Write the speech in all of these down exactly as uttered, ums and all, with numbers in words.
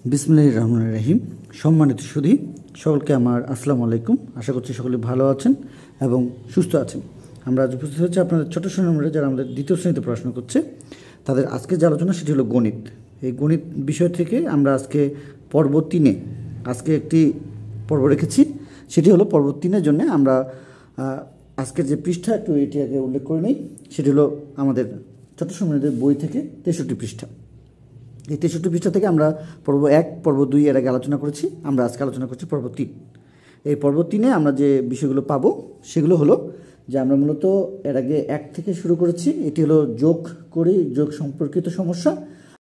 বিসমিল্লাহির রহমানির রহিম। সম্মানিত সুধী সকলকে আমার আসসালামু আলাইকুম। আশা করছি সকলে ভালো আছেন এবং সুস্থ আছেন। আমরা আজ উপস্থিত হচ্ছে আপনাদের ছোট শ্রেণীর যারা আমাদের দ্বিতীয় শ্রেণীতে পড়াশোনা করছে তাদের আজকে যে আলোচনা সেটি হলো গণিত। এই গণিত বিষয় থেকে আমরা আজকে পর্ব তিনে আজকে একটি পর্ব রেখেছি, সেটি হলো পর্ব তিনের জন্য আমরা আজকের যে পৃষ্ঠা একটু এটি আগে উল্লেখ করে নিই। সেটি হলো আমাদের ছোট শ্রেণীদের বই থেকে তেষট্টি পৃষ্ঠা। এই তেষট্টি পৃষ্ঠা থেকে আমরা পর্ব এক পর্ব দুই এর আগে আলোচনা করেছি, আমরা আজকে আলোচনা করছি পর্ব তিন। এই পর্ব তিনে আমরা যে বিষয়গুলো পাবো সেগুলো হলো যে আমরা মূলত এর আগে এক থেকে শুরু করেছি, এটি হলো যোগ করি যোগ সম্পর্কিত সমস্যা।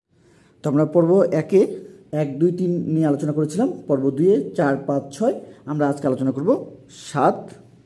তো আমরা পর্ব একে এক দুই তিন নিয়ে আলোচনা করেছিলাম, পর্ব দুইয়ে চার পাঁচ ছয়, আমরা আজকে আলোচনা করব সাত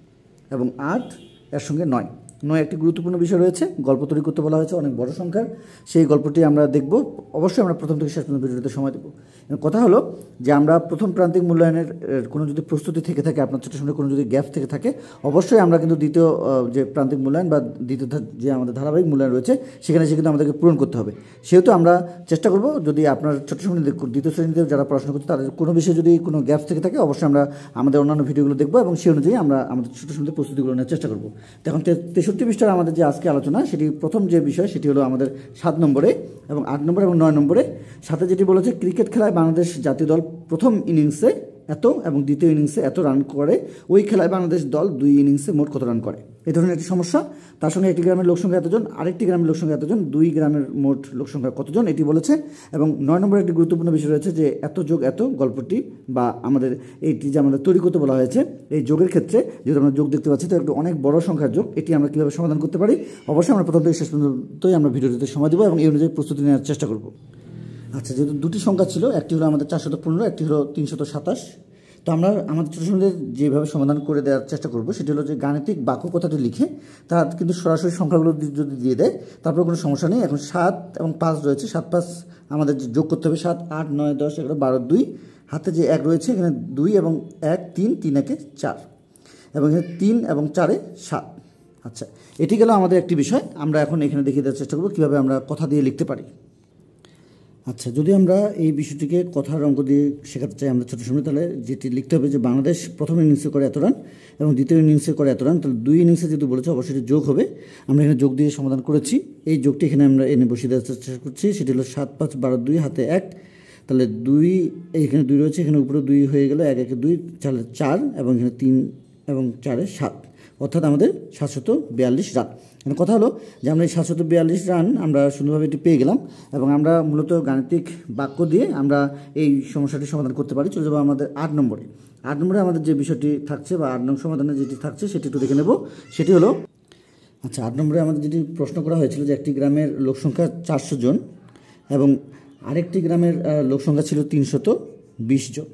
এবং আট, এর সঙ্গে নয়। নয় একটি গুরুত্বপূর্ণ বিষয় রয়েছে, গল্প তৈরি করতে বলা হয়েছে অনেক বড় সংখ্যার, সেই গল্পটি আমরা দেখব। অবশ্যই আমরা প্রথম থেকে শেষ পর্যন্ত ভিডিওতে সময় দেবো। কথা হলো যে আমরা প্রথম প্রান্তিক মূল্যায়নের কোনো যদি প্রস্তুতি থেকে থাকে, আপনার ছোটো সময় কোনো যদি গ্যাপ থেকে থাকে, অবশ্যই আমরা কিন্তু দ্বিতীয় যে প্রান্তিক মূল্যায়ন বা দ্বিতীয় যে আমাদের ধারাবাহিক মূল্যায়ন রয়েছে সেখানে সে কিন্তু আমাদেরকে পূরণ করতে হবে। সেহেতু আমরা চেষ্টা করব যদি আপনার ছোটো সময় দ্বিতীয় শ্রেণীতে যারা পড়াশোনা করছে তাদের কোনো বিষয়ে যদি কোনো গ্যাপ থেকে থাকে, অবশ্যই আমরা আমাদের অন্যান্য ভিডিওগুলো দেখবো এবং সেই অনুযায়ী আমরা আমাদের ছোটো সময় প্রস্তুতিগুলো নেওয়ার চেষ্টা করবো। এখন তেষট্টি পৃষ্ঠার আমাদের যে আজকে আলোচনা সেটি প্রথম যে বিষয় সেটি হলো আমাদের সাত নম্বরে এবং আট নম্বরে এবং নয় নম্বরে। সাথে যেটি বলেছে ক্রিকেট খেলায় বাংলাদেশ জাতীয় দল প্রথম ইনিংসে এত এবং দ্বিতীয় ইনিংসে এত রান করে, ওই খেলায় বাংলাদেশ দল দুই ইনিংসে মোট কত রান করে, এই ধরনের একটি সমস্যা। তার সঙ্গে একটি গ্রামের লোকসংখ্যা এতজন, আরেকটি গ্রামের লোকসংখ্যা এতজন, দুই গ্রামের মোট লোকসংখ্যা কতজন এটি বলেছে। এবং নয় নম্বরে একটি গুরুত্বপূর্ণ বিষয় রয়েছে যে এত যোগ এত গল্পটি বা আমাদের এইটি যে আমাদের তৈরি করতে বলা হয়েছে, এই যোগের ক্ষেত্রে যেহেতু আমরা যোগ দেখতে পাচ্ছি তো একটু অনেক বড় সংখ্যার যোগ, এটি আমরা কীভাবে সমাধান করতে পারি অবশ্যই আমরা প্রথম থেকে শেষ পর্যন্তই আমরা ভিডিওটিতে সময় দেবো এবং এই অনুযায়ী প্রস্তুতি নেওয়ার চেষ্টা করব। আচ্ছা, যেহেতু দুটি সংখ্যা ছিল, একটি হলো আমাদের চারশত পনেরো, একটি হলো তিনশত সাতাশ। তো আমরা আমাদের ছোটো সময় যেভাবে সমাধান করে দেওয়ার চেষ্টা করব সেটি হলো যে গাণিতিক বাক্য কথাটি লিখে তার কিন্তু সরাসরি সংখ্যাগুলো যদি দিয়ে দেয় তারপর কোনো সমস্যা নেই। এখন সাত এবং পাঁচ রয়েছে, সাত পাঁচ আমাদের যোগ করতে হবে, সাত আট নয় দশ এগারো বারো, দুই হাতে যে এক রয়েছে এখানে দুই এবং এক তিন, তিন একে চার এবং এখানে তিন এবং চারে সাত। আচ্ছা, এটি গেল আমাদের একটি বিষয়। আমরা এখন এখানে দেখিয়ে দেওয়ার চেষ্টা করব কীভাবে আমরা কথা দিয়ে লিখতে পারি। আচ্ছা, যদি আমরা এই বিষয়টিকে কথার অঙ্ক দিয়ে শেখাতে চাই আমরা ছোটো সময়, তাহলে যেটি লিখতে হবে যে বাংলাদেশ প্রথম ইনিংসে করে এত রান এবং দ্বিতীয় ইনিংসে করে এত রান, তাহলে দুই ইনিংসে যেহেতু বলেছে অবশ্যই যোগ হবে। আমরা এখানে যোগ দিয়ে সমাধান করেছি, এই যোগটি এখানে আমরা এনে বসিয়ে দেওয়ার চেষ্টা করছি। সেটি হলো সাত পাঁচ বারো, দুই হাতে এক, তাহলে দুই এখানে দুই রয়েছে, এখানে উপরে দুই হয়ে গেল, এক একে দুই, চার চার এবং এখানে তিন এবং চারে সাত, অর্থাৎ আমাদের সাতশত বিয়াল্লিশ রান। মানে কথা হলো যে আমরা এই সাতশত বিয়াল্লিশ রান আমরা সুন্দরভাবে এটি পেয়ে গেলাম এবং আমরা মূলত গাণিতিক বাক্য দিয়ে আমরা এই সমস্যাটি সমাধান করতে পারি। চলে যাবো আমাদের আট নম্বরে। আট নম্বরে আমাদের যে বিষয়টি থাকছে বা আট নং সমাধানে যেটি থাকছে সেটি একটু দেখে নেব। সেটি হলো, আচ্ছা, আট নম্বরে আমাদের যেটি প্রশ্ন করা হয়েছিল যে একটি গ্রামের লোকসংখ্যা চারশো জন এবং আরেকটি গ্রামের লোকসংখ্যা ছিল তিনশত বিশ জন।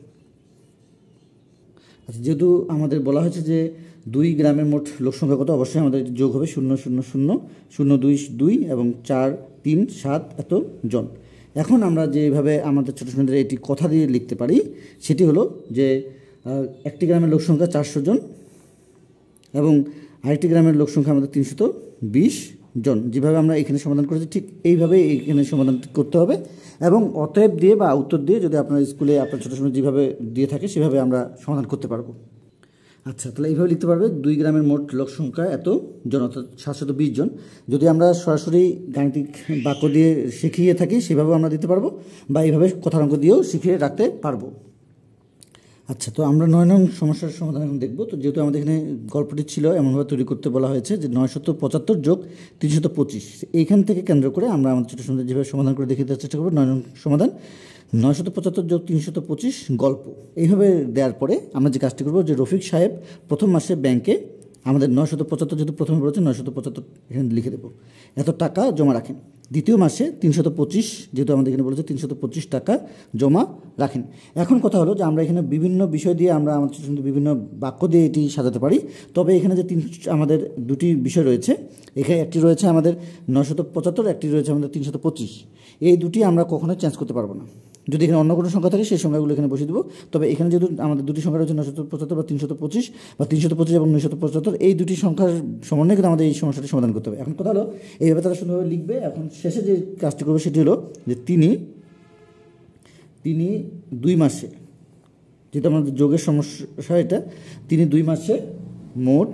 আচ্ছা, যেহেতু আমাদের বলা হয়েছে যে দুই গ্রামের মোট লোকসংখ্যা কত, অবশ্যই আমাদের যোগ হবে শূন্য শূন্য শূন্য শূন্য দুই দুই এবং চার তিন সাত এত জন। এখন আমরা যেভাবে আমাদের ছোটো ছোটোদের এটি কথা দিয়ে লিখতে পারি সেটি হলো যে একটি গ্রামের লোকসংখ্যা চারশো জন এবং আরেকটি গ্রামের লোকসংখ্যা আমাদের তিনশত বিশ জন। যেভাবে আমরা এখানে সমাধান করেছি ঠিক এইভাবে এখানে সমাধান করতে হবে এবং অতএব দিয়ে বা উত্তর দিয়ে যদি আপনার স্কুলে আপনার ছোটো সময় যেভাবে দিয়ে থাকে সেভাবে আমরা সমাধান করতে পারবো। আচ্ছা, তাহলে এইভাবে লিখতে পারবে দুই গ্রামের মোট লোক সংখ্যা এত জন অর্থাৎ সাতশত বিশ জন। যদি আমরা সরাসরি গাণিতিক বাক্য দিয়ে শিখিয়ে থাকি সেভাবেও আমরা দিতে পারবো বা এইভাবে কথার অঙ্ক দিয়েও শিখিয়ে রাখতে পারবো। আচ্ছা, তো আমরা নয় নং সমস্যার সমাধান এখন দেখবো। তো যেহেতু আমাদের এখানে গল্পটি ছিল এমনভাবে তৈরি করতে বলা হয়েছে যে নয়শত পঁচাত্তর যোগ তিনশত পঁচিশ, এইখান থেকে কেন্দ্র করে আমরা আমাদের ছোটো সময় যেভাবে সমাধান করে দেখিয়ে দেওয়ার চেষ্টা করবো। নয় নং সমাধান নয়শত পঁচাত্তর যোগ তিনশত পঁচিশ গল্প, এইভাবে দেওয়ার পরে আমরা যে কাজটি করবো যে রফিক সাহেব প্রথম মাসে ব্যাংকে আমাদের নয়শত পঁচাত্তর যেহেতু প্রথমে বলেছে নয়শত পঁচাত্তর এখানে লিখে দেবো, এত টাকা জমা রাখেন। দ্বিতীয় মাসে তিনশত পঁচিশ যেহেতু আমাদের এখানে বলেছে তিনশত পঁচিশ টাকা জমা রাখেন। এখন কথা হলো যে আমরা এখানে বিভিন্ন বিষয় দিয়ে আমরা আমাদের বিভিন্ন বাক্য দিয়ে এটি সাজাতে পারি। তবে এখানে যে তিন আমাদের দুটি বিষয় রয়েছে, এখানে একটি রয়েছে আমাদের নয়শত পঁচাত্তর, একটি রয়েছে আমাদের তিনশত পঁচিশ, এই দুটি আমরা কখনোই চেঞ্জ করতে পারবো না। যদি এখানে অন্য কোনো সংখ্যা থাকে সেই সংখ্যাগুলো এখানে বসিয়ে দেবো। তবে এখানে যেহেতু আমাদের দুটি সংখ্যা রয়েছে নয়শত পঁচাত্তর বা তিনশত পঁচিশ বা তিনশত পঁচিশ এবং নয়শত পঁচাত্তর, এই দুটি সংখ্যার সমন্বয়ে কিন্তু আমাদের এই সমস্যাটি সমাধান করতে হবে। এখন কথা হলো এইভাবে তারা সুন্দরভাবে লিখবে। এখন শেষে যে কাজটি করবে সেটি হলো যে তিনি তিনি দুই মাসে, যেটা আমাদের যোগের সমস্যা, এটা তিনি দুই মাসে মোট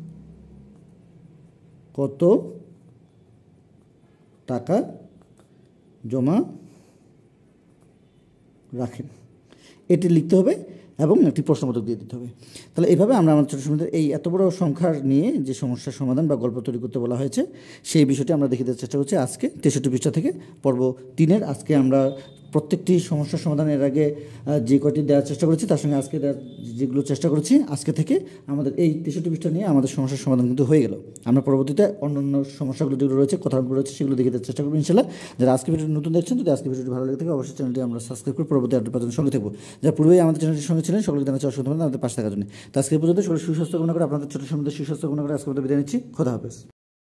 কত টাকা জমা রাখেন, এটি লিখতে হবে এবং একটি প্রশ্নবোধক দিয়ে দিতে হবে। তাহলে এইভাবে আমরা আমাদের ছোটো সমস্যার এই এত বড় সংখ্যার নিয়ে যে সমস্যার সমাধান বা গল্প তৈরি করতে বলা হয়েছে সেই বিষয়টি আমরা দেখে দেওয়ার চেষ্টা করছি আজকে তেষট্টি পৃষ্ঠা থেকে পর্ব তিনের। আজকে আমরা প্রত্যেকটি সমস্যার সমাধানের আগে যে কয়টি দেওয়ার চেষ্টা করেছি তার সঙ্গে আজকে দেওয়ার যেগুলো চেষ্টা করেছি, আজকে থেকে আমাদের এই তেষট্টি পৃষ্ঠা নিয়ে আমাদের সমস্যার সমাধান কিন্তু হয়ে গেল। আমরা পরবর্তীতে অন্যান্য সমস্যাগুলো যেগুলো রয়েছে, কথাগুলো রয়েছে, সেগুলো দেখে দেওয়ার চেষ্টা করবো ইনশাল্লাহ। যারা আজকে ভিডিওটি নতুন দেখছেন, যদি আজকে ভিডিওটি ভালো লেগে থাকে অবশ্যই চ্যানেলটি আমরা সাবস্ক্রাইব করে পরবর্তী আপডেট পাওয়ার জন্য সঙ্গে থাকবো। যারা পূর্বেই আমাদের চ্যানেলটির সঙ্গে ছিলেন সকলকে জানাচ্ছি অসংখ্য ধন্যবাদ আমাদের পাশে থাকার জন্য। তো আজকে পর্যন্ত সকলের সুস্বাস্থ্য কামনা করে, আপনাদের ছোটো সমুদ্রের সুস্বাস্থ্য কামনা করে আজকে বিদায় নিচ্ছি। খোদা হাফেজ।